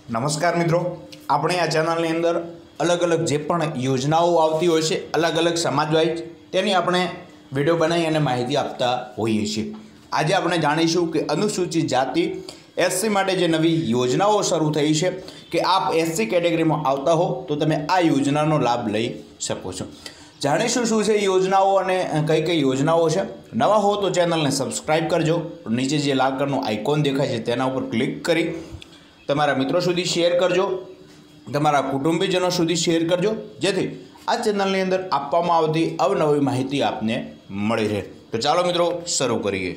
नमस्कार मित्रों, આપણે આ ચેનલની અંદર અલગ અલગ જે પણ યોજનાઓ આવતી હોય છે અલગ અલગ સમાજ વાઇઝ તેની આપણે વિડિયો બનાવી અને માહિતી આપતા હોઈએ છીએ। આજે આપણે જાણીશું કે અનુસૂચિત જાતિ એસસી માટે જે નવી યોજનાઓ શરૂ થઈ છે કે આપ એસસી કેટેગરીમાં આવતા હો તો તમે આ યોજનાનો લાભ લઈ શકો છો। જાણીશું શું છે યોજનાઓ અને કઈ કઈ યોજનાઓ છે। નવા હો તો ચેનલને સબસ્ક્રાઇબ કરજો, નીચે જે લાલ કલરનું આઇકોન દેખાય છે તેના ઉપર ક્લિક કરી તમારા મિત્રો સુધી શેર કરજો, તમારા કુટુંબીજનો સુધી શેર કરજો, જેથી આ ચેનલની અંદર આપવામાં આવતી અવનવી માહિતી આપને મળી રહે। તો ચાલો મિત્રો શરૂ કરીએ।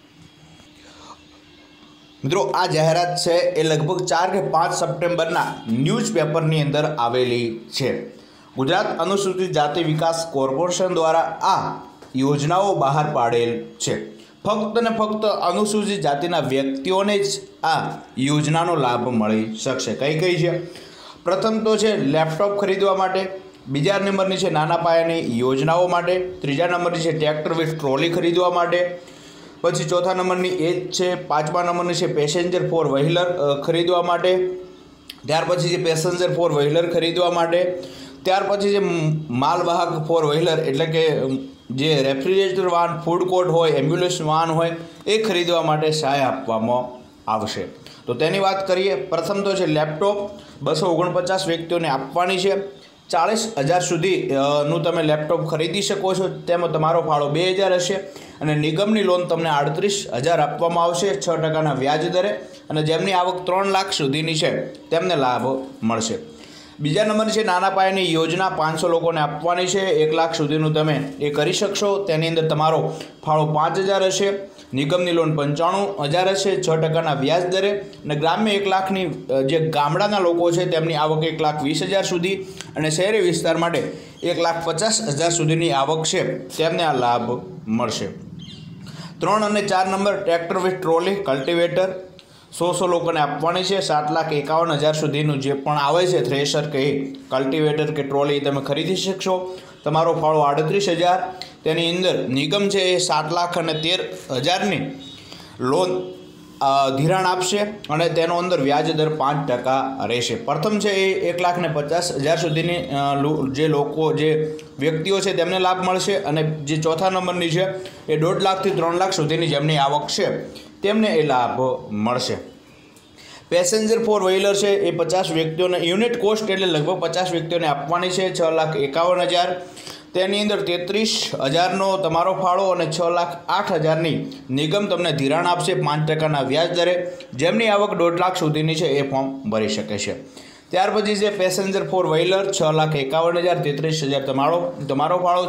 મિત્રો આ જાહેરાત છે એ લગભગ 4 કે 5 સપ્ટેમ્બરના ન્યૂઝપેપરની અંદર આવેલી છે। ગુજરાત અનુસૂચિત જાતિ વિકાસ કોર્પોરેશન દ્વારા આ યોજનાઓ બહાર પાડેલ છે। ફક્ત ને ફક્ત અનુસૂચિત જાતિના વ્યક્તિઓને જ આ યોજનાનો લાભ મળી શકશે। કઈ કઈ છે? પ્રથમ તો છે લેપટોપ ખરીદવા માટે, બીજા નંબરની છે નાના પાયાની યોજનાઓ માટે, ત્રીજા નંબરની છે ટ્રેક્ટર વિથ ટ્રોલી ખરીદવા માટે, પછી ચોથા નંબરની એ જ છે, પાંચમા નંબરની છે પેસેન્જર ફોર વ્હીલર ખરીદવા માટે, ત્યાર પછી છે પેસેન્જર ફોર વ્હીલર ખરીદવા માટે, ત્યાર પછી છે માલવાહક ફોર વ્હીલર એટલે કે જે રેફ્રિજરેટર વાહન, ફૂડ કોર્ટ હોય, એમ્બ્યુલન્સ વાહન હોય એ ખરીદવા માટે સહાય આપવામાં આવશે। તો તેની વાત કરીએ। પ્રથમ તો છે લેપટોપ 249 વ્યક્તિઓને આપવાની છે। 40,000 સુધીનું તમે લેપટોપ ખરીદી શકો છો, તેમાં તમારો ફાળો 2,000 હશે અને નિગમની લોન તમને 38,000 આપવામાં આવશે 6% વ્યાજ દરે, અને જેમની આવક 3 લાખ સુધીની છે તેમને લાભ મળશે। બીજા નંબર છે નાના પાયાની યોજના, 500 લોકોને આપવાની છે, 1 લાખ સુધીનું તમે એ કરી શકશો। તેની અંદર તમારો ફાળો 5,000 હશે, નિગમની લોન 95,000 હશે 6% વ્યાજ દરે, અને ગ્રામ્ય 1 લાખની જે ગામડાના લોકો છે તેમની આવક 1,20,000 સુધી, અને શહેરી વિસ્તાર માટે 1,50,000 સુધીની આવક છે તેમને આ લાભ મળશે। 3 અને 4 નંબર ટ્રેક્ટર વિથ ટ્રોલી કલ્ટિવેટર 100 લોકોને આપવાની છે। 7,51,000 સુધીનું જે પણ આવે છે થ્રેશર કે કલ્ટિવેટર કે ટ્રોલી તમે ખરીદી શકશો। તમારો ફાળો 38,000, તેની અંદર નિગમ છે એ 7,13,000ની લોન ધિરાણ આપશે અને તેનો અંદર વ્યાજ દર 5% રહેશે। પ્રથમ છે એ 1,50,000 સુધીની જે લોકો જે વ્યક્તિઓ છે તેમને લાભ મળશે, અને જે ચોથા નંબરની છે એ 1.5 લાખથી 3 લાખ સુધીની જેમની આવક છે તેમને એ લાભ મળશે। પેસેન્જર ફોર વ્હીલર છે એ 50 વ્યક્તિઓને યુનિટ કોસ્ટ એટલે લગભગ 50 વ્યક્તિઓને આપવાની છે 6,51,000, તેની અંદર 33,000નો તમારો ફાળો અને 6,08,000ની નિગમ તમને ધિરાણ આપશે 5% વ્યાજ દરે, જેમની આવક 1.5 લાખ સુધીની છે એ ફોર્મ ભરી શકે છે। ત્યાર પછી છે પેસેન્જર ફોર વ્હીલર 6,51,000, 33,000 તમારો ફાળો,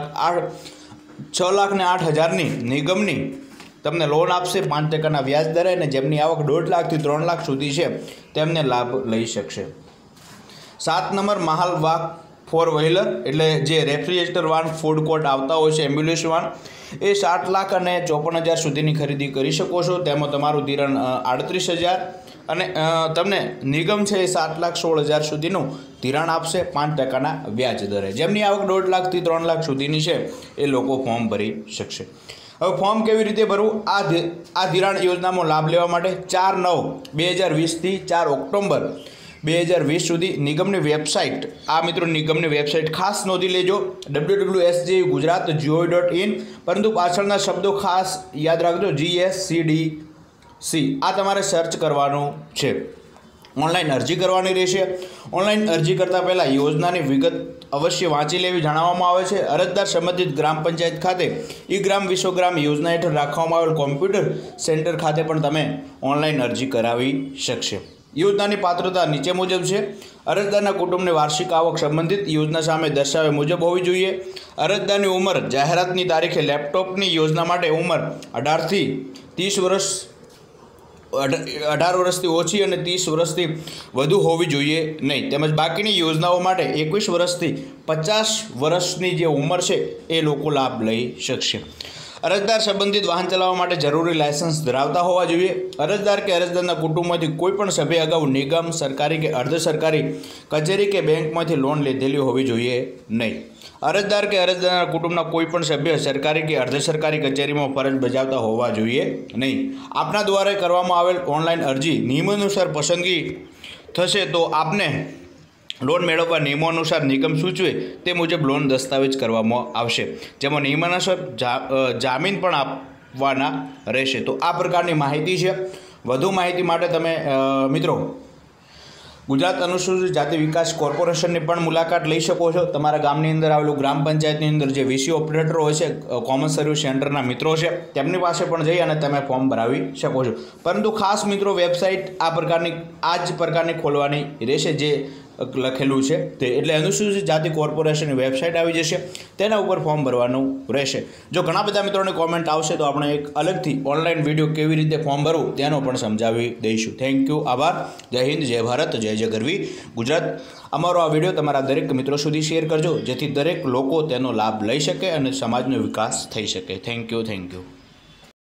6,08,000ની નિગમની તમને લોન આપશે 5% વ્યાજ દરે, અને જેમની આવક 1.5 લાખથી 3 લાખ સુધી છે તેમને લાભ લઈ શકશે। 7 નંબર માલવાહક ફોર વ્હીલર એટલે જે રેફ્રિજરેટર વાહન, ફૂડ કોર્ટ આવતા હોય છે, એમ્બ્યુલન્સ વાહન એ 7,54,000 સુધીની ખરીદી કરી શકો છો। તેમાં તમારું ધિરાણ 38,000 અને તમને નિગમ છે એ 7,16,000 સુધીનું ધિરાણ આપશે 5% વ્યાજ દરે, જેમની આવક 1.5 લાખથી 3 લાખ સુધીની છે એ લોકો ફોર્મ ભરી શકશે। હવે ફોર્મ કેવી રીતે ભરવું? આ ધિરાણ યોજનામાં લાભ લેવા માટે 4/9/2020થી 4 ઓક્ટોબર 2020 સુધી નિગમની વેબસાઇટ, આ મિત્રો નિગમની વેબસાઇટ ખાસ નોંધી લેજો, www.sjgujarat.gov.in, પરંતુ પાછળના શબ્દો ખાસ યાદ રાખજો, GSCDC આ તમારે સર્ચ કરવાનું છે। ઓનલાઈન અરજી કરવાની રહેશે। ઓનલાઈન અરજી કરતાં પહેલાં યોજનાની વિગત અવશ્ય વાંચી લેવી જણાવવામાં આવે છે। અરજદાર સંબંધિત ગ્રામ પંચાયત ખાતે ઈ-ગ્રામ વિશ્વગ્રામ યોજના હેઠળ રાખવામાં આવેલ કોમ્પ્યુટર સેન્ટર ખાતે પણ તમે ઓનલાઈન અરજી કરાવી શકશે। યોજનાની પાત્રતા નીચે મુજબ છે। અરજદારના કુટુંબની વાર્ષિક આવક સંબંધિત યોજના સામે દર્શાવ્યા મુજબ હોવી જોઈએ। અરજદારની ઉંમર જાહેરાતની તારીખે લેપટોપની યોજના માટે ઉંમર 18 વર્ષથી ઓછી અને 30 વર્ષથી વધુ હોવી જોઈએ નહીં, તેમજ બાકીની યોજનાઓ માટે 21 વર્ષથી 50 વર્ષની જે ઉંમર છે એ લોકો લાભ લઈ શકશે। અરજદાર સંબંધિત વાહન ચલાવવા માટે જરૂરી લાયસન્સ ધરાવતા હોવા જોઈએ। અરજદાર કે અરજદારના કુટુંબમાંથી કોઈપણ સભ્ય અગાઉ નિગમ, સરકારી કે અર્ધ સરકારી કચેરી કે બેંકમાંથી લોન લીધેલી હોવી જોઈએ નહીં। અરજદાર કે અરજદારના કુટુંબના કોઈપણ સભ્ય સરકારી કે અર્ધ સરકારી કચેરીમાં ફરજ બજાવતા હોવા જોઈએ નહીં। આપના દ્વારા કરવામાં આવેલ ઓનલાઈન અરજી નિયમાનુસાર પસંદગી થશે તો આપને લોન મેળવવા નિયમો અનુસાર નિગમ સૂચવે તે મુજબ લોન દસ્તાવેજ કરવામાં આવશે, જેમાં નિયમાનુસાર જામીન પણ આપવાના રહેશે। તો આ પ્રકારની માહિતી છે। વધુ માહિતી માટે તમે મિત્રો ગુજરાત અનુસૂચિત જાતિ વિકાસ કોર્પોરેશનની પણ મુલાકાત લઈ શકો છો। તમારા ગામની અંદર આવેલું ગ્રામ પંચાયતની અંદર જે વીસી ઓપરેટરો હોય છે, કોમન સર્વિસ સેન્ટરના મિત્રો છે, તેમની પાસે પણ જઈ અને તમે ફોર્મ ભરાવી શકો છો। પરંતુ ખાસ મિત્રો વેબસાઇટ આ જ પ્રકારની ખોલવાની રહેશે જે લખેલું છે તે, એટલે અનુસૂચિત જાતિ કોર્પોરેશનની વેબસાઇટ આવી જશે, તેના ઉપર ફોર્મ ભરવાનું રહેશે। જો ઘણા બધા મિત્રોને કોમેન્ટ આવશે તો આપણે એક અલગથી ઓનલાઈન વિડીયો કેવી રીતે ફોર્મ ભરવું તેનો પણ સમજાવી દઈશું। થેન્ક યુ, આભાર। જય હિન્દ, જય ભારત, જય જય ગરવી ગુજરાત। અમારો આ વિડીયો તમારા દરેક મિત્રો સુધી શેર કરજો, જેથી દરેક લોકો તેનો લાભ લઈ શકે અને સમાજનો વિકાસ થઈ શકે। Thank you.